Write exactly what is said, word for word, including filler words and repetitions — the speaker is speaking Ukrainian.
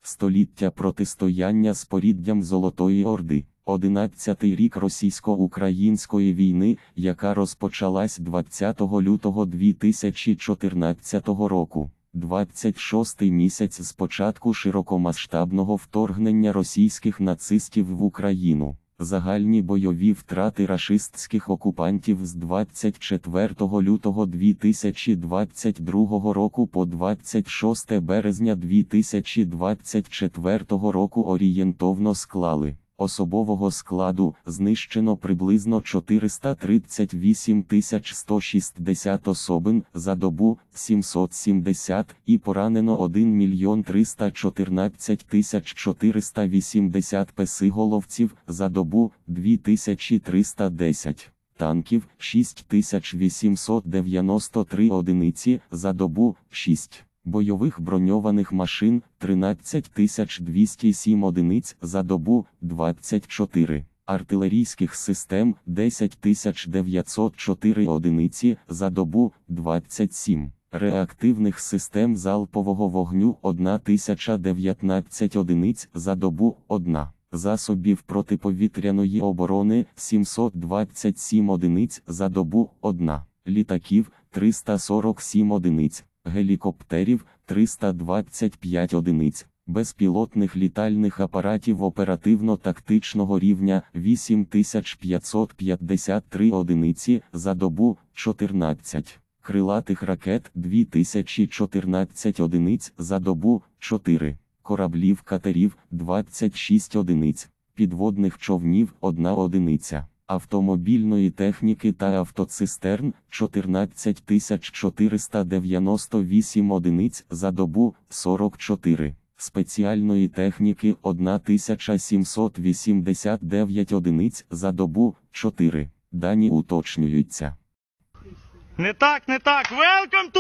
Століття протистояння з поріддям Золотої Орди. Одинадцятий рік російсько-української війни, яка розпочалась двадцятого лютого дві тисячі чотирнадцятого року. двадцять шостий місяць з початку широкомасштабного вторгнення російських нацистів в Україну. Загальні бойові втрати рашистських окупантів з двадцять четвертого лютого дві тисячі двадцять другого року по двадцять шосте березня дві тисячі двадцять четвертого року орієнтовно склали: особового складу знищено приблизно чотириста тридцять вісім тисяч сто шістдесят особин за добу, сімсот сімдесят, і поранено один мільйон триста чотирнадцять тисяч чотириста вісімдесят песиголовців за добу, дві тисячі триста десять. Танків шість тисяч вісімсот дев'яносто три одиниці за добу, шість. Бойових броньованих машин тринадцять тисяч двісті сім одиниць за добу, двадцять чотири. Артилерійських систем десять тисяч дев'ятсот чотири одиниці за добу, двадцять сім. Реактивних систем залпового вогню тисяча дев'ятнадцять одиниць за добу, одна. Засобів протиповітряної оборони сімсот двадцять сім одиниць за добу, одна. Літаків триста сорок сім одиниць. Гелікоптерів триста двадцять п'ять одиниць, безпілотних літальних апаратів оперативно-тактичного рівня вісім тисяч п'ятсот п'ятдесят три одиниці за добу, чотирнадцять. Крилатих ракет дві тисячі чотирнадцять одиниць за добу, чотири. Кораблів-катерів двадцять шість одиниць, підводних човнів одна одиниця. Автомобільної техніки та автоцистерн чотирнадцять тисяч чотириста дев'яносто вісім одиниць за добу, сорок чотири. Спеціальної техніки тисяча сімсот вісімдесят дев'ять одиниць за добу, чотири. Дані уточнюються. Не так, не так. Welcome